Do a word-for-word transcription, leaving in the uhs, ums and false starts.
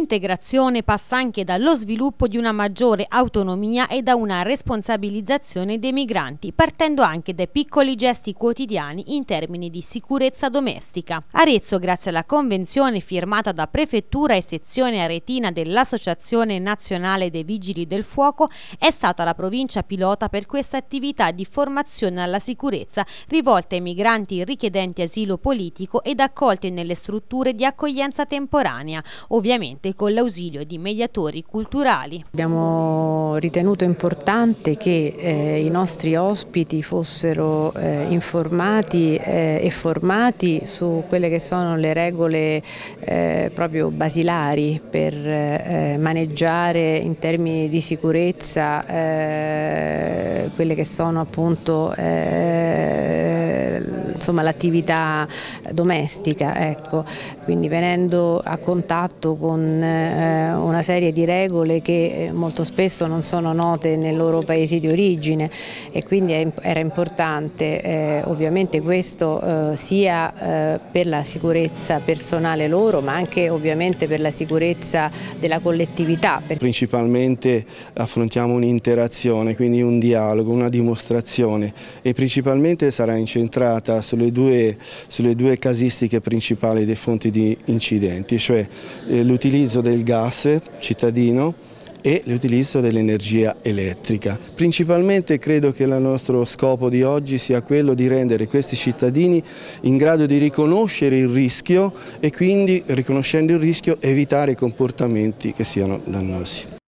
L'integrazione passa anche dallo sviluppo di una maggiore autonomia e da una responsabilizzazione dei migranti, partendo anche dai piccoli gesti quotidiani in termini di sicurezza domestica. Arezzo, grazie alla convenzione firmata da Prefettura e sezione aretina dell'Associazione Nazionale dei Vigili del Fuoco, è stata la provincia pilota per questa attività di formazione alla sicurezza rivolta ai migranti richiedenti asilo politico ed accolti nelle strutture di accoglienza temporanea, ovviamente con l'ausilio di mediatori culturali. Abbiamo ritenuto importante che eh, i nostri ospiti fossero eh, informati eh, e formati su quelle che sono le regole eh, proprio basilari per eh, maneggiare in termini di sicurezza eh, quelle che sono appunto eh, insomma l'attività domestica, ecco. Quindi venendo a contatto con eh, una serie di regole che molto spesso non sono note nei loro paesi di origine, e quindi era importante eh, ovviamente questo eh, sia eh, per la sicurezza personale loro, ma anche ovviamente per la sicurezza della collettività. Principalmente affrontiamo un'interazione, quindi un dialogo, una dimostrazione, e principalmente sarà incentrata sulle due, sulle due casistiche principali dei fonti di incidenti, cioè eh, l'utilizzo del gas cittadino e l'utilizzo dell'energia elettrica. Principalmente credo che il nostro scopo di oggi sia quello di rendere questi cittadini in grado di riconoscere il rischio e quindi, riconoscendo il rischio, evitare comportamenti che siano dannosi.